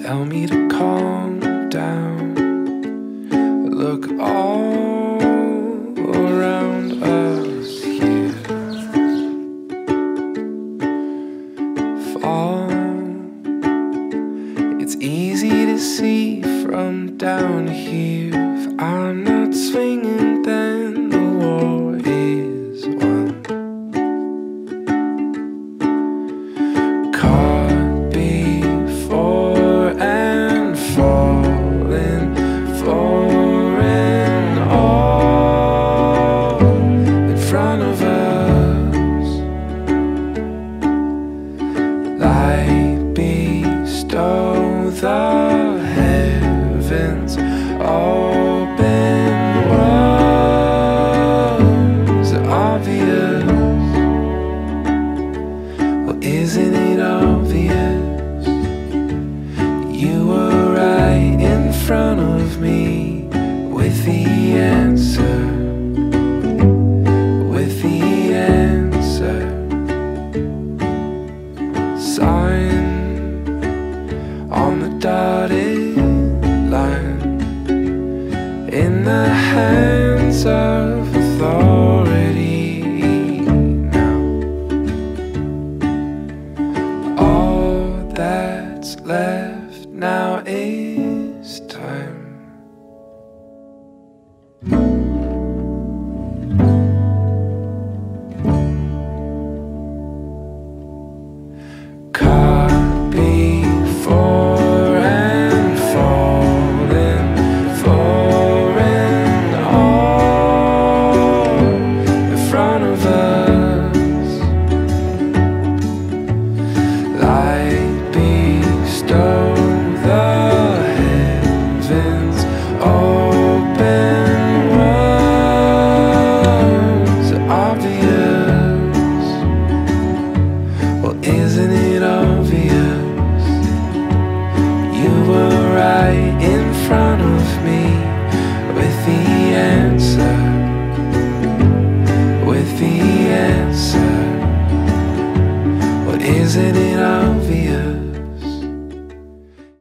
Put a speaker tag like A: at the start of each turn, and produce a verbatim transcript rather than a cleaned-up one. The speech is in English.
A: tell me to calm down. Look all around us here. Fall. It's easy to see from down here. If I'm not swinging, then the war is won. Caught before and falling for and all in front of us. Light bestow the heavens, open was obvious. Well, isn't it obvious? You were right in front of me with the answer, with the answer. Sign on the dotted line in the hands of